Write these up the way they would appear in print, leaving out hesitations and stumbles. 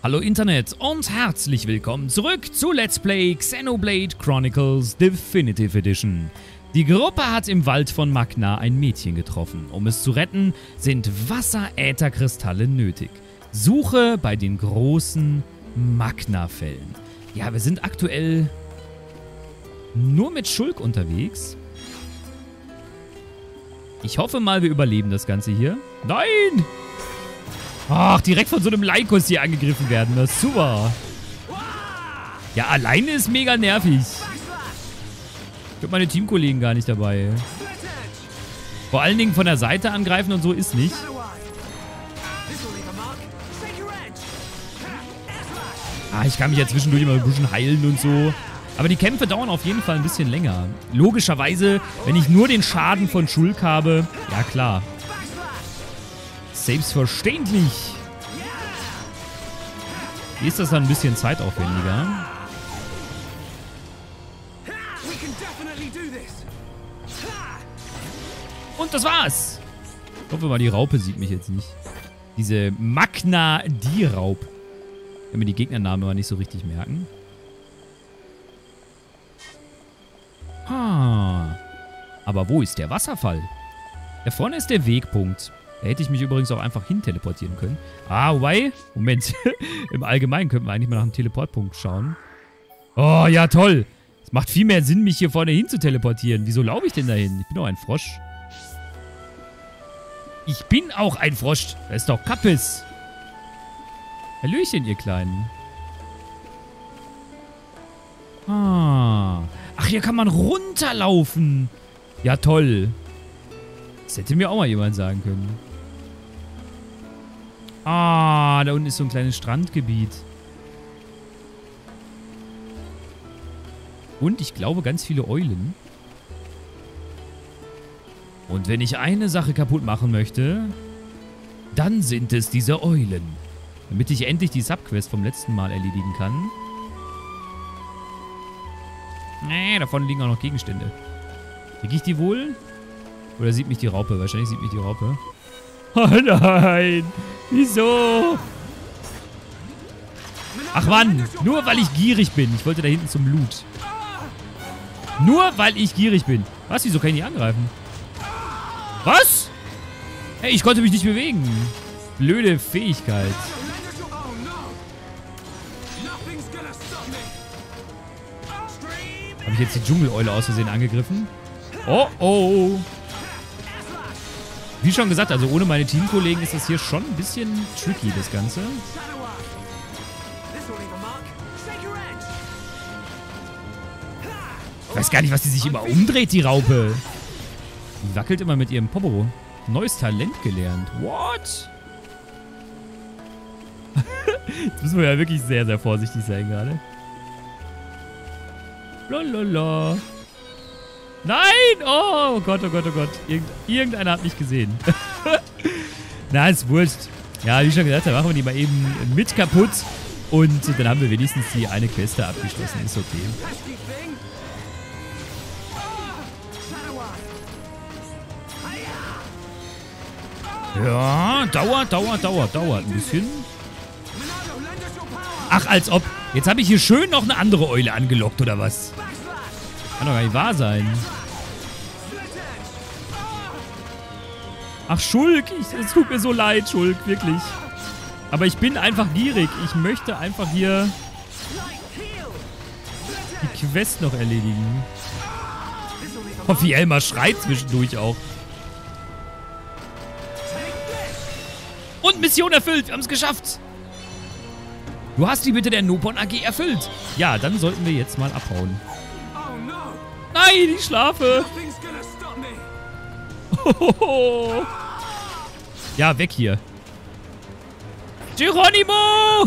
Hallo Internet und herzlich willkommen zurück zu Let's Play Xenoblade Chronicles Definitive Edition. Die Gruppe hat im Wald von Magna ein Mädchen getroffen. Um es zu retten, sind Wasserätherkristalle nötig. Suche bei den großen Magna-Fällen. Ja, wir sind aktuell nur mit Shulk unterwegs. Ich hoffe mal, wir überleben das Ganze hier. Nein! Ach, direkt von so einem Lycos hier angegriffen werden. Das ist super. Ja, alleine ist mega nervig. Ich habe meine Teamkollegen gar nicht dabei. Vor allen Dingen von der Seite angreifen und so ist nicht. Ah, ich kann mich ja zwischendurch immer ein bisschen heilen und so. Aber die Kämpfe dauern auf jeden Fall ein bisschen länger. Logischerweise, wenn ich nur den Schaden von Shulk habe, ja klar. Selbstverständlich. Hier ist das dann ein bisschen zeitaufwendiger. Und das war's. Ich hoffe mal, die Raupe sieht mich jetzt nicht. Diese Magna-Di-Raub. Ich kann mir die Gegnernamen aber nicht so richtig merken. Aber wo ist der Wasserfall? Da vorne ist der Wegpunkt. Da hätte ich mich übrigens auch einfach hin teleportieren können. Wobei, Moment. Im Allgemeinen könnten wir eigentlich mal nach einem Teleportpunkt schauen. Oh, ja toll. Es macht viel mehr Sinn, mich hier vorne hin zu teleportieren. Wieso laufe ich denn dahin? Ich bin doch ein Frosch. Ich bin auch ein Frosch. Da ist doch Kappes. Hallöchen, ihr Kleinen. Ach, hier kann man runterlaufen. Ja, toll. Das hätte mir auch mal jemand sagen können. Da unten ist so ein kleines Strandgebiet. Und ich glaube ganz viele Eulen. Und wenn ich eine Sache kaputt machen möchte, dann sind es diese Eulen. Damit ich endlich die Subquest vom letzten Mal erledigen kann. Da vorne liegen auch noch Gegenstände. Krieg ich die wohl? Oder sieht mich die Raupe? Wahrscheinlich sieht mich die Raupe. Oh nein! Wieso? Ach Mann! Nur weil ich gierig bin. Ich wollte da hinten zum Loot. Nur weil ich gierig bin. Was? Wieso kann ich nicht angreifen? Was? Hey, ich konnte mich nicht bewegen. Blöde Fähigkeit. Habe ich jetzt die Dschungeleule aus Versehen angegriffen? Oh, oh. Wie schon gesagt, also ohne meine Teamkollegen ist das hier schon ein bisschen tricky, das Ganze. Ich weiß gar nicht, was die sich immer umdreht, die Raupe. Die wackelt immer mit ihrem Popo. Neues Talent gelernt. What? Jetzt müssen wir ja wirklich sehr, sehr vorsichtig sein gerade. Lolala. Nein! Oh Gott, oh Gott, oh Gott. Irgendeiner hat mich gesehen. Na, ist wurscht. Ja, wie schon gesagt, da machen wir die mal eben mit kaputt. Und dann haben wir wenigstens die eine Quest da abgeschlossen. Ist okay. Ja, dauert ein bisschen. Ach, als ob. Jetzt habe ich hier schön noch eine andere Eule angelockt, oder was? Kann doch gar nicht wahr sein. Ach, Shulk. Es tut mir so leid, Shulk. Wirklich. Aber ich bin einfach gierig. Ich möchte einfach hier die Quest noch erledigen. Oh, wie Elmar schreit zwischendurch auch. Und Mission erfüllt. Wir haben es geschafft. Du hast die Bitte der Nopon AG erfüllt. Ja, dann sollten wir jetzt mal abhauen. Nein, ich schlafe. Hohoho. Ja, weg hier. Geronimo!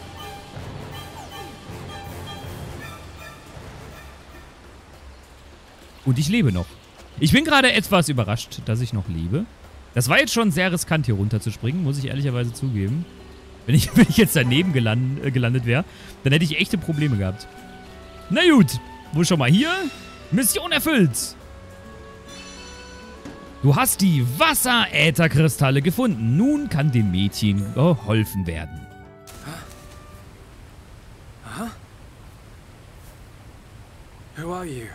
Und ich lebe noch. Ich bin gerade etwas überrascht, dass ich noch lebe. Das war jetzt schon sehr riskant, hier runter zu springen, muss ich ehrlicherweise zugeben. Wenn ich jetzt daneben gelandet wäre, dann hätte ich echte Probleme gehabt. Na gut, wo schon mal hier? Mission erfüllt. Du hast die Wasserätherkristalle gefunden. Nun kann dem Mädchen geholfen werden. Huh? Who are you?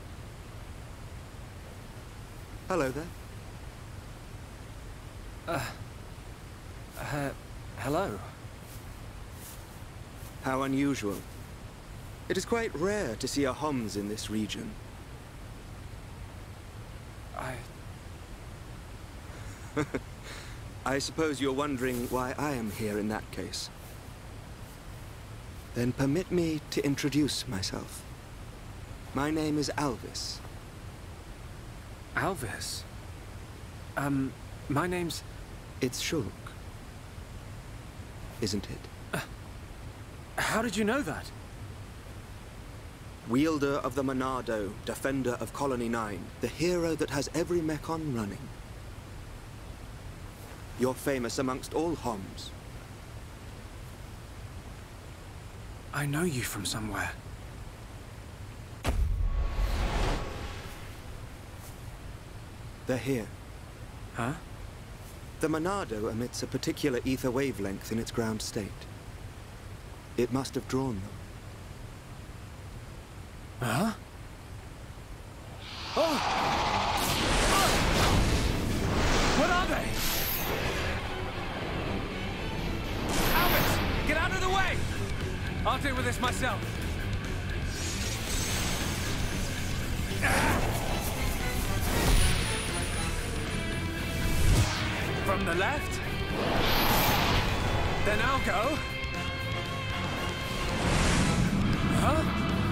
Hello there. Hello. How unusual. It is quite rare to see a Homs in this region. I suppose you're wondering why I am here in that case. Then permit me to introduce myself. My name is Alvis. Alvis? My name's... It's Shulk. Isn't it? How did you know that? Wielder of the Monado, defender of Colony 9, the hero that has every Mechon running. You're famous amongst all Homs. I know you from somewhere. They're here. Huh? The Monado emits a particular ether wavelength in its ground state. It must have drawn them. Huh? Oh! What are they? Alvis, get out of the way! I'll deal with this myself. From the left? Then I'll go. Huh?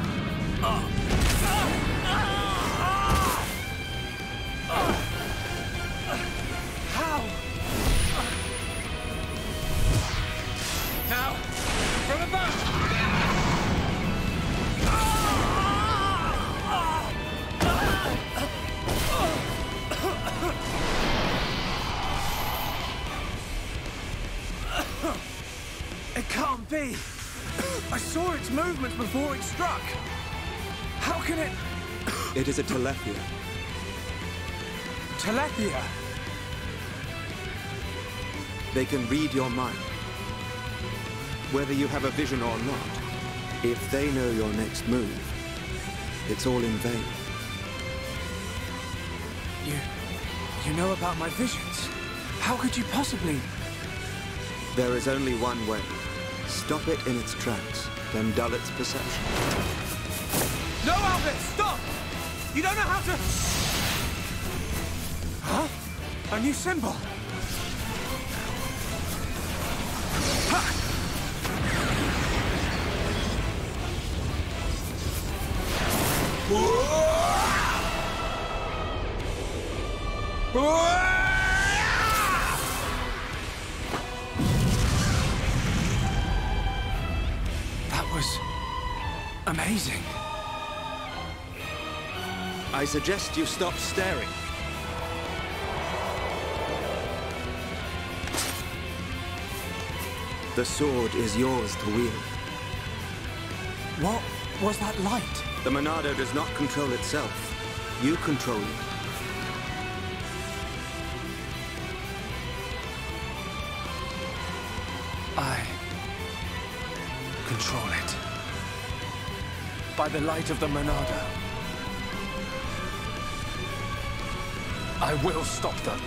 How? Now, from above! It can't be! I saw its movements before it struck! How can it... It is a Telethia. Telethia? They can read your mind. Whether you have a vision or not, if they know your next move, it's all in vain. You know about my visions? How could you possibly... There is only one way. Stop it in its tracks, then dull its perception. No, Alvis! Stop! You don't know how to... Huh? A new symbol? Ha! That was... amazing. I suggest you stop staring. The sword is yours to wield. What was that light? The Monado does not control itself. You control it. I control it. By the light of the Monado. I will stop them.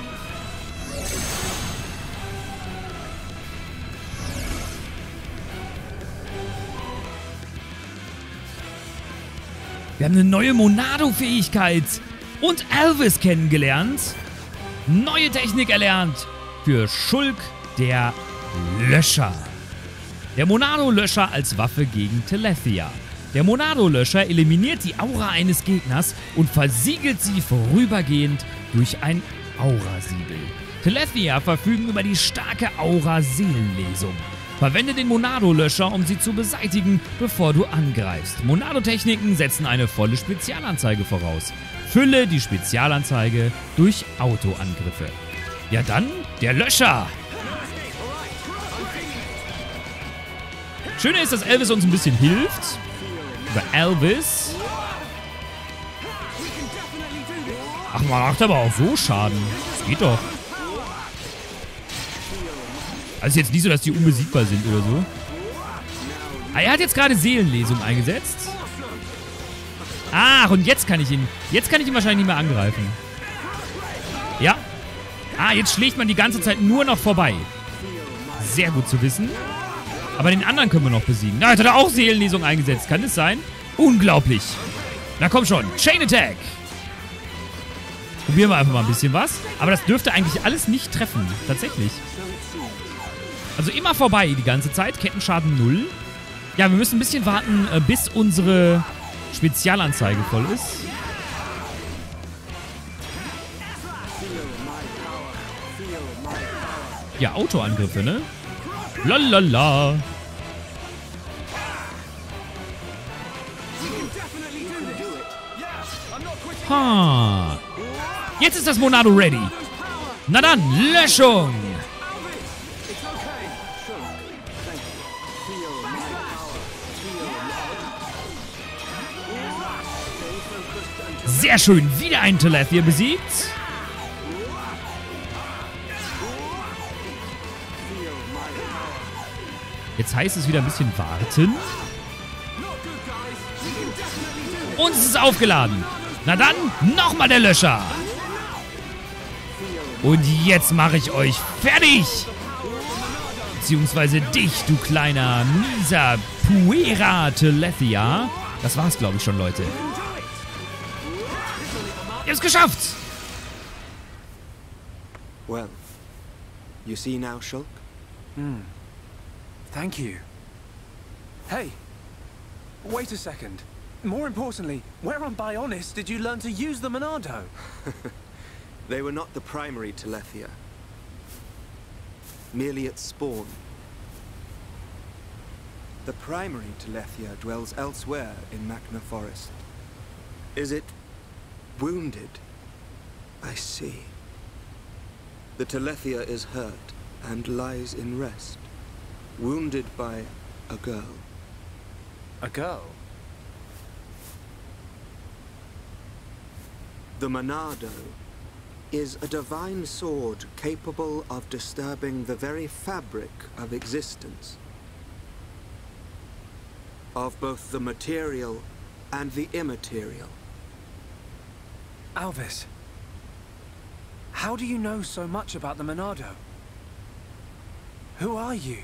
Wir haben eine neue Monado-Fähigkeit und Alvis kennengelernt. Neue Technik erlernt für Shulk, der Löscher. Der Monado-Löscher als Waffe gegen Telethia. Der Monado-Löscher eliminiert die Aura eines Gegners und versiegelt sie vorübergehend durch ein Aurasiegel. Telethia verfügen über die starke Aura-Seelenlesung. Verwende den Monado-Löscher, um sie zu beseitigen, bevor du angreifst. Monado-Techniken setzen eine volle Spezialanzeige voraus. Fülle die Spezialanzeige durch Autoangriffe. Ja dann, der Löscher! Schöne ist, dass Alvis uns ein bisschen hilft. Über Alvis. Ach, man macht aber auch so Schaden. Das geht doch. Also jetzt nicht so, dass die unbesiegbar sind oder so. Ah, er hat jetzt gerade Seelenlesung eingesetzt. Ach, und jetzt kann ich ihn wahrscheinlich nicht mehr angreifen. Ja. Ah, jetzt schlägt man die ganze Zeit nur noch vorbei. Sehr gut zu wissen. Aber den anderen können wir noch besiegen. Na, jetzt hat er auch Seelenlesung eingesetzt. Kann das sein? Unglaublich. Na komm schon. Chain Attack. Probieren wir einfach mal ein bisschen was. Aber das dürfte eigentlich alles nicht treffen. Tatsächlich. Also immer vorbei die ganze Zeit. Kettenschaden 0. Ja, wir müssen ein bisschen warten, bis unsere Spezialanzeige voll ist. Ja, Autoangriffe, ne? Lalala. Ha. Jetzt ist das Monado ready. Na dann, Löschung. Sehr schön, wieder ein Telethia besiegt. Jetzt heißt es wieder ein bisschen warten. Und es ist aufgeladen. Na dann, nochmal der Löscher. Und jetzt mache ich euch fertig. Beziehungsweise dich, du kleiner, mieser Puera Telethia. Das war's, glaube ich, schon, Leute. Ihr habt es geschafft. Well, you see now, Shulk? Thank you. Hey, wait a second. More importantly, where on Bionis did you learn to use the Monado? They were not the primary Telethia. Merely its spawn. The primary Telethia dwells elsewhere in Machna Forest. Is it wounded? I see. The Telethia is hurt and lies in rest. Wounded by a girl. A girl? The Monado is a divine sword capable of disturbing the very fabric of existence. Of both the material and the immaterial. Alvis, how do you know so much about the Monado? Who are you?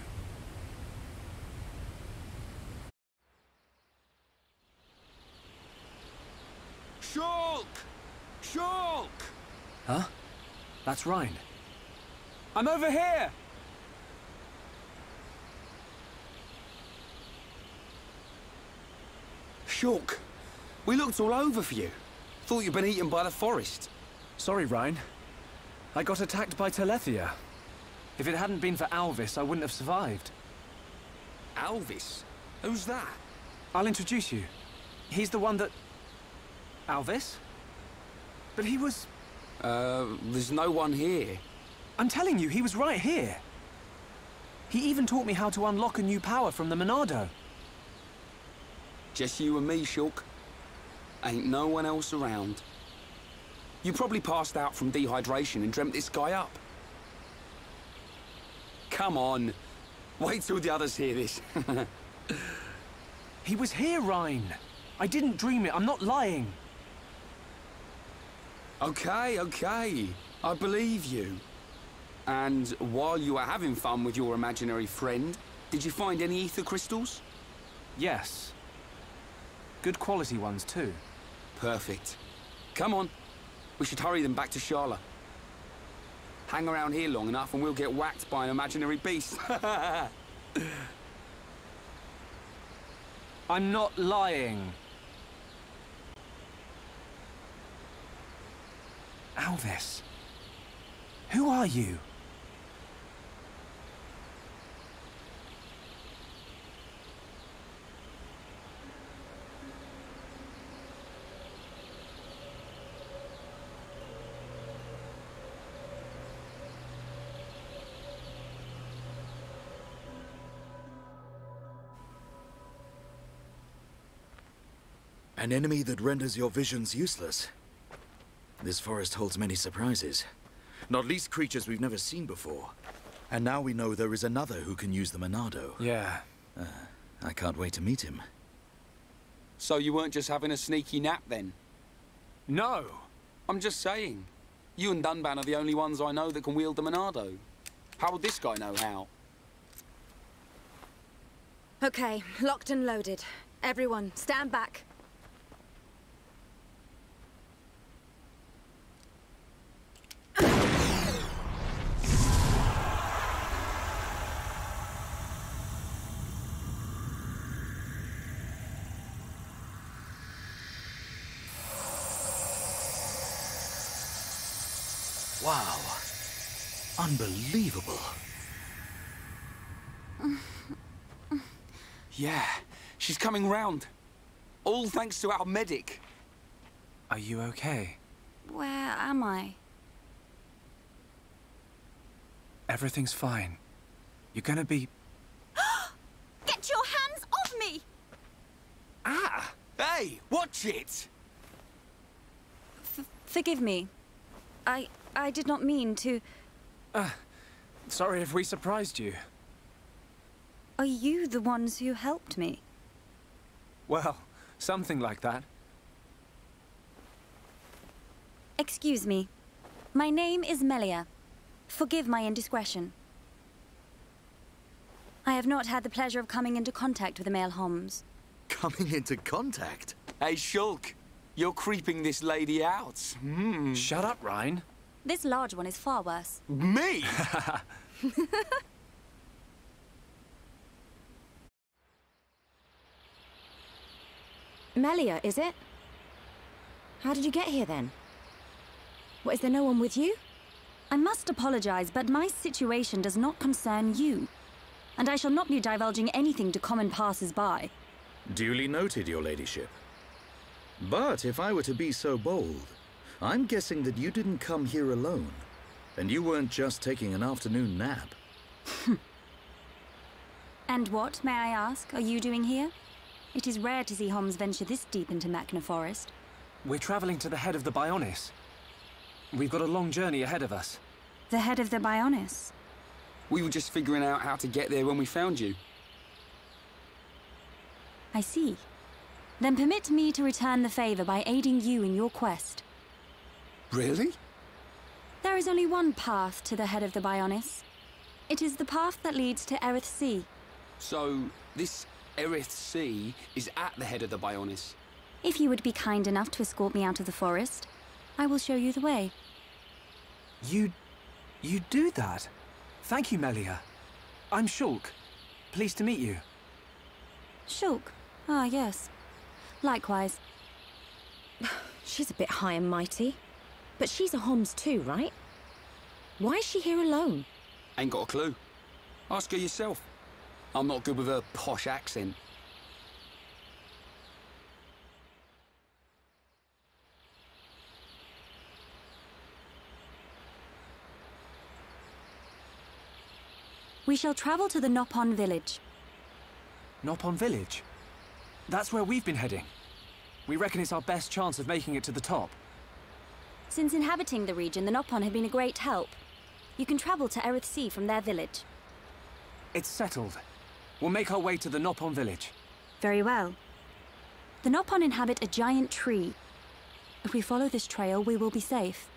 Shulk! Shulk! Huh? That's Rhine. I'm over here! Shulk, we looked all over for you. Thought you'd been eaten by the forest. Sorry, Rhine. I got attacked by Telethia. If it hadn't been for Alvis, I wouldn't have survived. Alvis? Who's that? I'll introduce you. He's the one that... Alvis? But he was... There's no one here. I'm telling you, he was right here. He even taught me how to unlock a new power from the Monado. Just you and me, Shulk. Ain't no one else around. You probably passed out from dehydration and dreamt this guy up. Come on. Wait till the others hear this. He was here, Rhine. I didn't dream it. I'm not lying. Okay, okay. I believe you. And while you were having fun with your imaginary friend, did you find any ether crystals? Yes. Good quality ones, too. Perfect. Come on. We should hurry them back to Sharla. Hang around here long enough and we'll get whacked by an imaginary beast. I'm not lying. Alvis, who are you? An enemy that renders your visions useless. This forest holds many surprises. Not least creatures we've never seen before. And now we know there is another who can use the Monado. Yeah. I can't wait to meet him. So you weren't just having a sneaky nap then? No. I'm just saying. You and Dunban are the only ones I know that can wield the Monado. How would this guy know how? Okay, locked and loaded. Everyone, stand back. Wow. Unbelievable. Yeah, she's coming round. All thanks to our medic. Are you okay? Where am I? Everything's fine. You're gonna be... Get your hands off me! Ah! Hey, watch it! Forgive me. I did not mean to... Sorry if we surprised you. Are you the ones who helped me? Well, something like that. Excuse me. My name is Melia. Forgive my indiscretion. I have not had the pleasure of coming into contact with the male Homs. Coming into contact? Hey, Shulk, you're creeping this lady out. Shut up, Ryan. This large one is far worse. Me? Melia, is it? How did you get here then? What, is there no one with you? I must apologize, but my situation does not concern you. And I shall not be divulging anything to common passers-by. Duly noted, your ladyship. But if I were to be so bold, I'm guessing that you didn't come here alone. And you weren't just taking an afternoon nap. And what, may I ask, are you doing here? It is rare to see Homs venture this deep into Makna Forest. We're traveling to the head of the Bionis. We've got a long journey ahead of us. The head of the Bionis? We were just figuring out how to get there when we found you. I see. Then permit me to return the favor by aiding you in your quest. Really? There is only one path to the head of the Bionis. It is the path that leads to Erith Sea. So, this Erith Sea is at the head of the Bionis. If you would be kind enough to escort me out of the forest, I will show you the way. You do that? Thank you, Melia. I'm Shulk. Pleased to meet you. Shulk? Ah, yes. Likewise. She's a bit high and mighty. But she's a Homs too, right? Why is she here alone? Ain't got a clue. Ask her yourself. I'm not good with her posh accent. We shall travel to the Nopon village. Nopon village? That's where we've been heading. We reckon it's our best chance of making it to the top. Since inhabiting the region, the Nopon have been a great help. You can travel to Erith Sea from their village. It's settled. We'll make our way to the Nopon village. Very well. The Nopon inhabit a giant tree. If we follow this trail, we will be safe.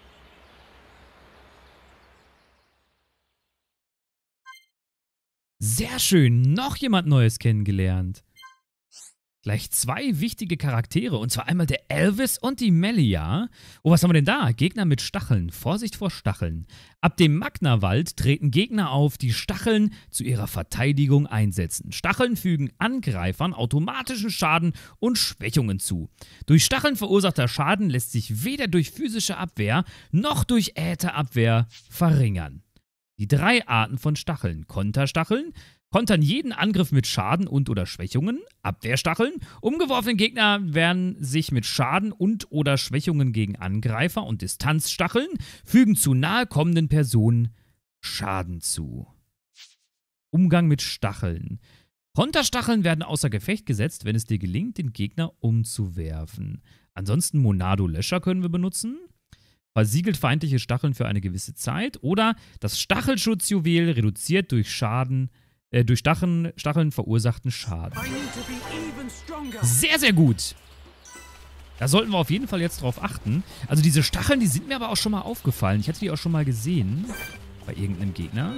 Sehr schön, noch jemand Neues kennengelernt. Gleich zwei wichtige Charaktere, und zwar einmal der Elvis und die Melia. Oh, was haben wir denn da? Gegner mit Stacheln. Vorsicht vor Stacheln. Ab dem Magna-Wald treten Gegner auf, die Stacheln zu ihrer Verteidigung einsetzen. Stacheln fügen Angreifern automatischen Schaden und Schwächungen zu. Durch Stacheln verursachter Schaden lässt sich weder durch physische Abwehr noch durch Ätherabwehr verringern. Die drei Arten von Stacheln. Konterstacheln kontern jeden Angriff mit Schaden und/oder Schwächungen. Abwehrstacheln. Umgeworfene Gegner wehren sich mit Schaden und/oder Schwächungen gegen Angreifer. Und Distanzstacheln fügen zu nahe kommenden Personen Schaden zu. Umgang mit Stacheln. Konterstacheln werden außer Gefecht gesetzt, wenn es dir gelingt, den Gegner umzuwerfen. Ansonsten Monado-Löscher können wir benutzen. Versiegelt feindliche Stacheln für eine gewisse Zeit. Oder das Stachelschutzjuwel reduziert durch Schaden durch Stacheln verursachten Schaden. I need to be even stronger. Sehr, sehr gut. Da sollten wir auf jeden Fall jetzt drauf achten. Also diese Stacheln, die sind mir aber auch schon mal aufgefallen. Ich hatte die auch schon mal gesehen. Bei irgendeinem Gegner.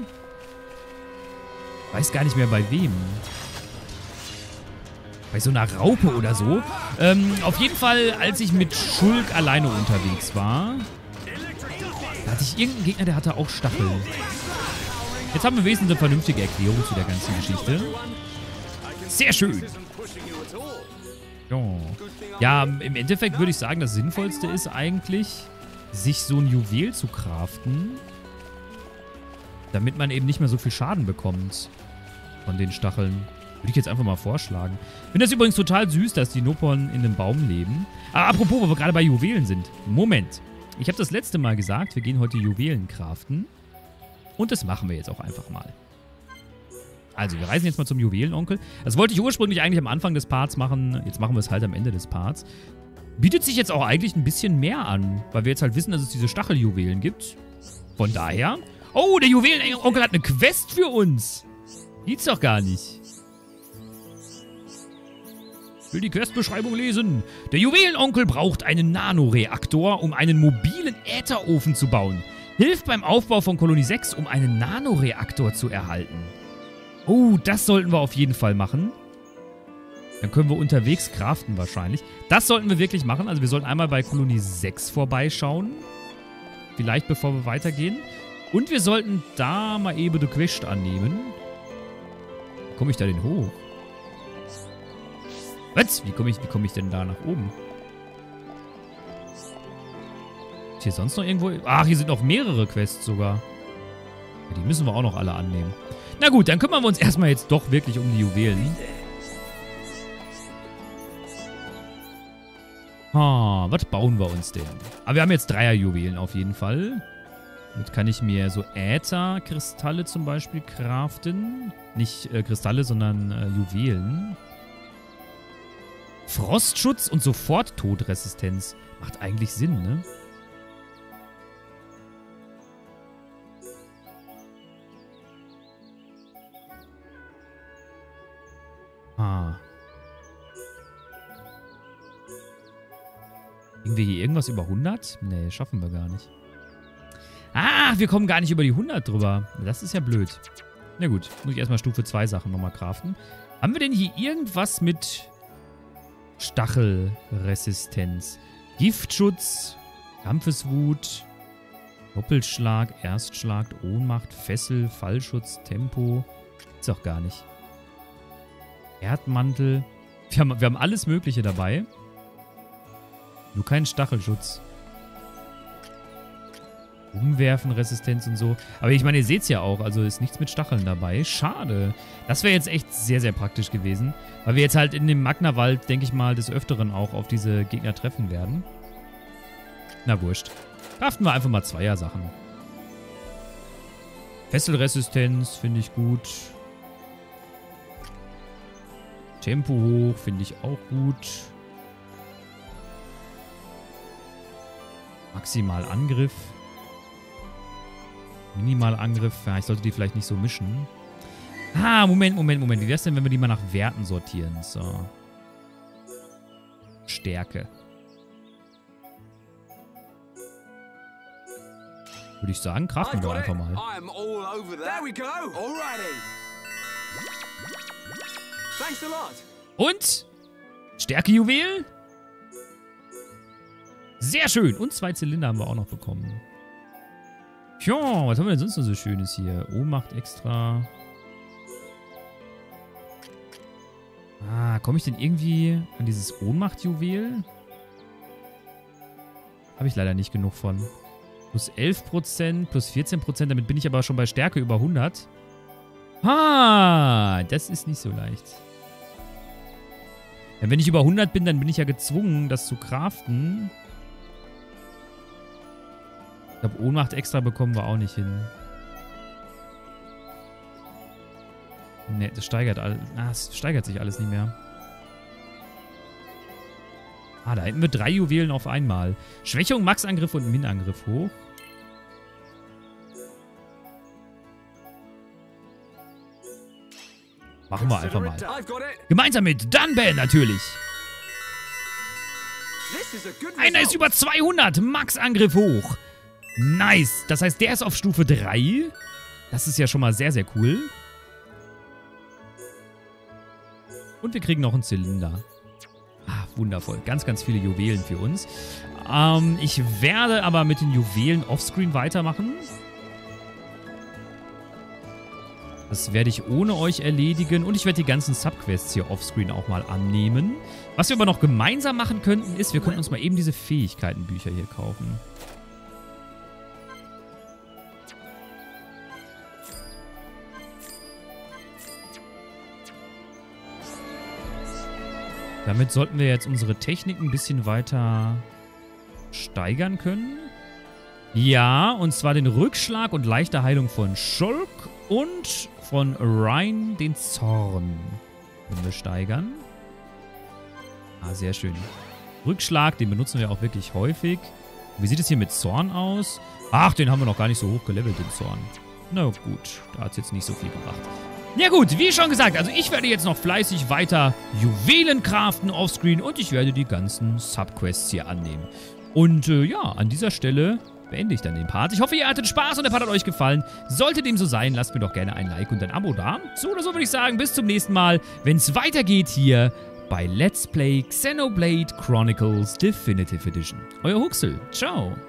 Weiß gar nicht mehr bei wem. Bei so einer Raupe oder so. Auf jeden Fall, als ich mit Schulk alleine unterwegs war, da hatte ich irgendeinen Gegner, der hatte auch Stacheln. Jetzt haben wir wenigstens eine vernünftige Erklärung zu der ganzen Geschichte. Sehr schön. Ja, im Endeffekt würde ich sagen, das Sinnvollste ist eigentlich, sich so ein Juwel zu craften, damit man eben nicht mehr so viel Schaden bekommt von den Stacheln. Würde ich jetzt einfach mal vorschlagen. Ich finde das übrigens total süß, dass die Nopon in einem Baum leben. Aber apropos, wo wir gerade bei Juwelen sind. Moment. Ich habe das letzte Mal gesagt, wir gehen heute Juwelen craften. Und das machen wir jetzt auch einfach mal. Also, wir reisen jetzt mal zum Juwelenonkel. Das wollte ich ursprünglich eigentlich am Anfang des Parts machen. Jetzt machen wir es halt am Ende des Parts. Bietet sich jetzt auch eigentlich ein bisschen mehr an, weil wir jetzt halt wissen, dass es diese Stacheljuwelen gibt. Von daher... Oh, der Juwelenonkel hat eine Quest für uns. Gibt's doch gar nicht. Ich will die Questbeschreibung lesen. Der Juwelenonkel braucht einen Nanoreaktor, um einen mobilen Ätherofen zu bauen. Hilft beim Aufbau von Kolonie 6, um einen Nanoreaktor zu erhalten. Oh, das sollten wir auf jeden Fall machen. Dann können wir unterwegs craften wahrscheinlich. Das sollten wir wirklich machen. Also wir sollten einmal bei Kolonie 6 vorbeischauen. Vielleicht bevor wir weitergehen. Und wir sollten da mal eben die Quest annehmen. Wie komme ich da denn hoch? Was? Wie komme ich denn da nach oben? Ist hier sonst noch irgendwo... Ach, hier sind noch mehrere Quests sogar. Ja, die müssen wir auch noch alle annehmen. Na gut, dann kümmern wir uns erstmal jetzt doch wirklich um die Juwelen. Was bauen wir uns denn? Aber wir haben jetzt Dreierjuwelen auf jeden Fall. Damit kann ich mir so Ätherkristalle zum Beispiel craften. Nicht Kristalle, sondern Juwelen. Frostschutz und Soforttodresistenz. Macht eigentlich Sinn, ne? Kriegen wir hier irgendwas über 100? Nee, schaffen wir gar nicht. Ah, wir kommen gar nicht über die 100 drüber. Das ist ja blöd. Na gut, muss ich erstmal Stufe 2 Sachen nochmal craften. Haben wir denn hier irgendwas mit Stachelresistenz? Giftschutz, Kampfeswut, Doppelschlag, Erstschlag, Ohnmacht, Fessel, Fallschutz, Tempo. Ist auch gar nicht. Erdmantel. Wir haben alles Mögliche dabei. Nur keinen Stachelschutz. Umwerfen, Resistenz und so. Aber ich meine, ihr seht es ja auch. Also ist nichts mit Stacheln dabei. Schade. Das wäre jetzt echt sehr, sehr praktisch gewesen. Weil wir jetzt halt in dem Magna-Wald, denke ich mal, des Öfteren auch auf diese Gegner treffen werden. Na, wurscht. Craften wir einfach mal Zweier-Sachen. Fesselresistenz finde ich gut. Tempo hoch finde ich auch gut. Maximal Angriff. Minimal Angriff. Ja, ich sollte die vielleicht nicht so mischen. Ah, Moment. Wie wäre es denn, wenn wir die mal nach Werten sortieren? So. Stärke. Würde ich sagen, craften wir einfach mal. There we go. Alrighty. Thanks a lot. Und? Stärkejuwel? Sehr schön. Und 2 Zylinder haben wir auch noch bekommen. Tja, was haben wir denn sonst noch so Schönes hier? Ohnmacht extra. Ah, komme ich denn irgendwie an dieses Ohnmachtjuwel? Habe ich leider nicht genug von. Plus 11%, plus 14%. Damit bin ich aber schon bei Stärke über 100. Ah, das ist nicht so leicht. Ja, wenn ich über 100 bin, dann bin ich ja gezwungen, das zu craften. Ich glaube, Ohnmacht extra bekommen wir auch nicht hin. Ne, das steigert alles. Ah, es steigert sich alles nicht mehr. Ah, da hätten wir 3 Juwelen auf einmal. Schwächung, Max-Angriff und Min-Angriff hoch. Machen wir einfach mal. I've got it. Gemeinsam mit Dunban natürlich. This is a good Einer ist result. über 200. Max-Angriff hoch. Nice. Das heißt, der ist auf Stufe 3. Das ist ja schon mal sehr, sehr cool. Und wir kriegen noch einen Zylinder. Ah, wundervoll. Ganz, ganz viele Juwelen für uns. Ich werde aber mit den Juwelen offscreen weitermachen. Das werde ich ohne euch erledigen. Und ich werde die ganzen Subquests hier offscreen auch mal annehmen. Was wir aber noch gemeinsam machen könnten, ist, wir könnten uns mal eben diese Fähigkeitenbücher hier kaufen. Damit sollten wir jetzt unsere Technik ein bisschen weiter steigern können. Ja, und zwar den Rückschlag und leichte Heilung von Shulk und von Ryan den Zorn können wir steigern. Ah, sehr schön. Rückschlag, den benutzen wir auch wirklich häufig. Wie sieht es hier mit Zorn aus? Ach, den haben wir noch gar nicht so hoch gelevelt, den Zorn. Na gut, da hat es jetzt nicht so viel gebracht. Ja gut, wie schon gesagt, also ich werde jetzt noch fleißig weiter Juwelen craften offscreen und ich werde die ganzen Subquests hier annehmen. Und ja, an dieser Stelle beende ich dann den Part. Ich hoffe, ihr hattet Spaß und der Part hat euch gefallen. Sollte dem so sein, lasst mir doch gerne ein Like und ein Abo da. So oder so würde ich sagen, bis zum nächsten Mal, wenn es weitergeht hier bei Let's Play Xenoblade Chronicles Definitive Edition. Euer Huxel. Ciao.